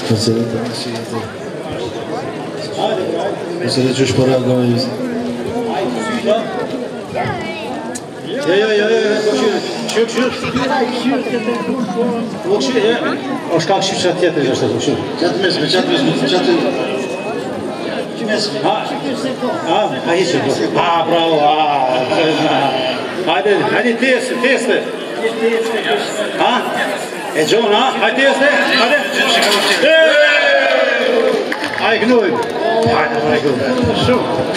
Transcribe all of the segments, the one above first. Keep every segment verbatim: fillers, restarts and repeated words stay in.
Mesela mesela çocuk para alamayız. Ya ya ya ya şuk şuk şuk ya oż как się czat też to szuk czat mes czat mes czat ha ha hayır ha bravo hadi hadi test test ha e John ha hadi test hadi ay gnoj hadi ay gnoj şuk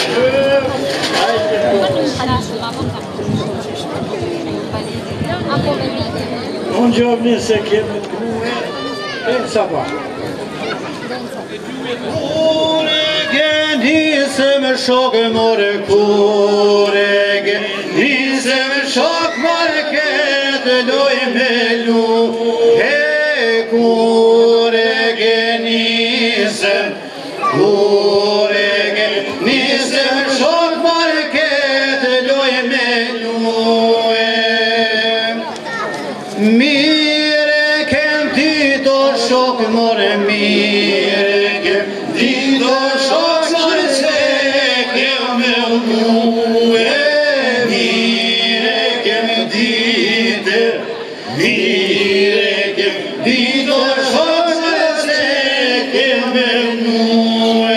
Buongiorno, se che è sabah. Kuregen hisem şok more kuregen hisem şok market loy melu he kuregen hisem kuregen hisem şok market loy melu Mire kem ti do shok more mire kem ti do shok more se kem u mire kem ti de mire kem ti do shok more se kem u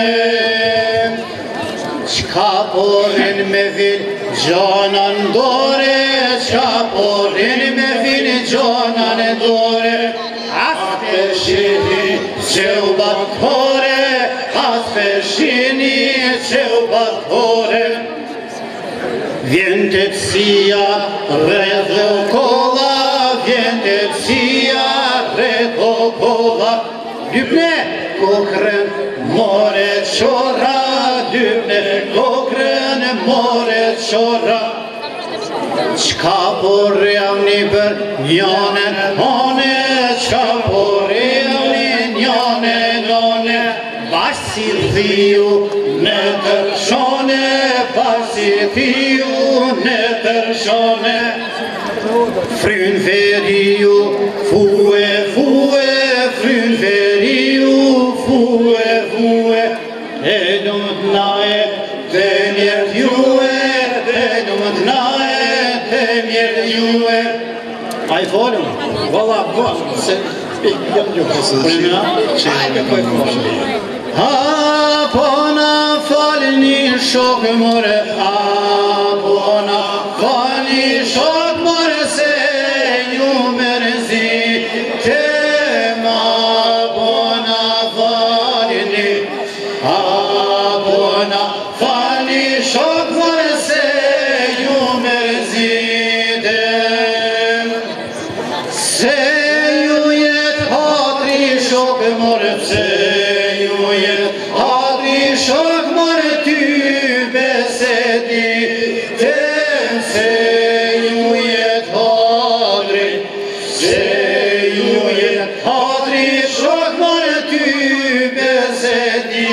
Çkaporin me vil canan dore çkaporin me vil canan dore Afeşini çevbat hore Afeşini çevbat hore Vientepsia redo kola Vientepsia redo kola Dübne kokren more çora Dübne kokren more çora Çka porjavni për njane hane Çka porjavni njane nane Bashkë si thiu në tërshone Bashkë si thiu në tërshone Fryn veriu fue fue Fryn veriu fue fue E dumt nae dhe njët jue E dumt nae Ai foram? Valla bu sen yapıyorsun. Ay какой хороший. Ha pona falni şok more ha pona falni şok more se yumerzi tema pona falni ha pona falni şok more se yumerzi Seyujet hadri şok more Seyujet hadri şok more ty besedi Ten seyujet hadri Seyujet hadri şok more ty besedi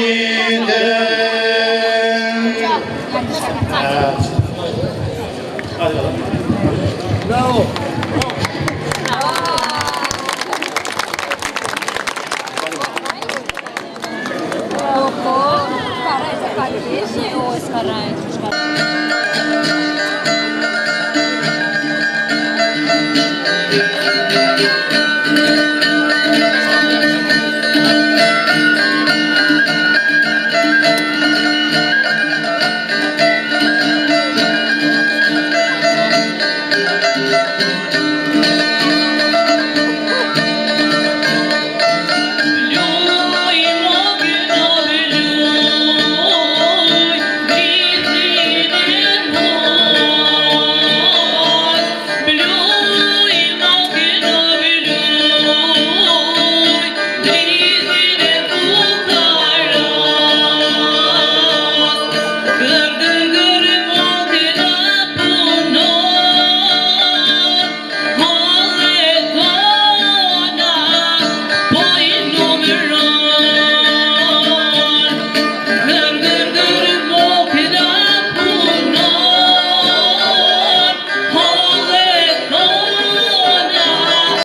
Bravo